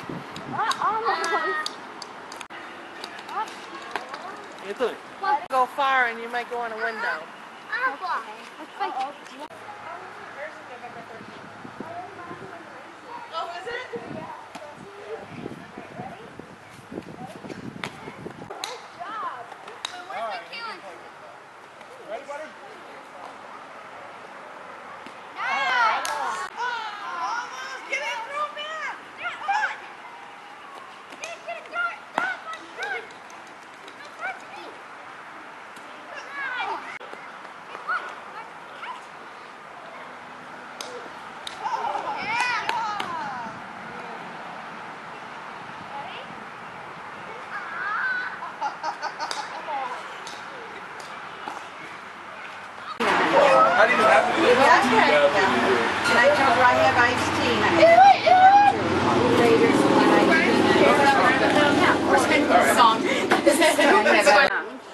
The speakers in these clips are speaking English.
Go far and you might go in a window. Oh, is it? Ready, buddy? I didn't have to do that. And I told her I have iced tea. We're singing the song. This is stupid.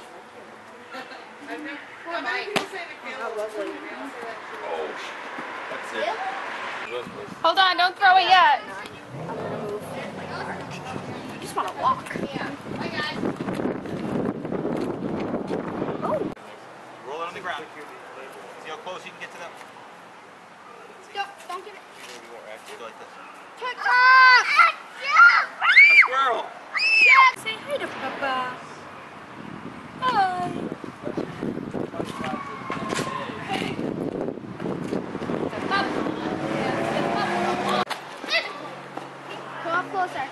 Hold on, don't throw it yet. You just want to walk. Roll it on the ground. See how close you can get to them? Don't give it. Go like this. Ah! A squirrel! Say hi to Papa. Hi. Come up closer.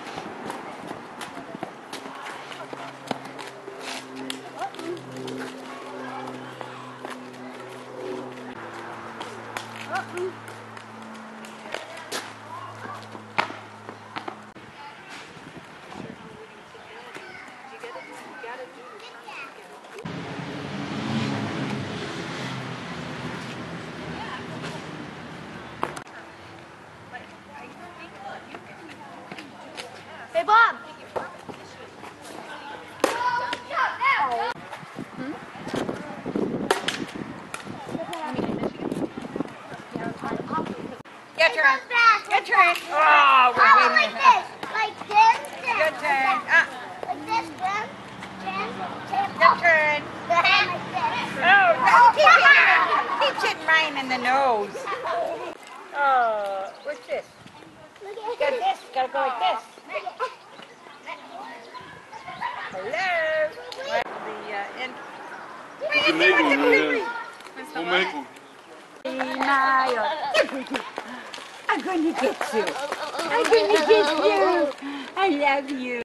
Hey, Bob. Your turn. Your turn. Oh, we're like this. Like this. Good turn. Like this, then. Your turn. Oh, no. Keep hitting Ryan in the nose. Oh, what's this? Got this. Gotta go like this. Hello. The end. You can make one, We'll make one. I'm going to get you. I'm going to get you. I love you.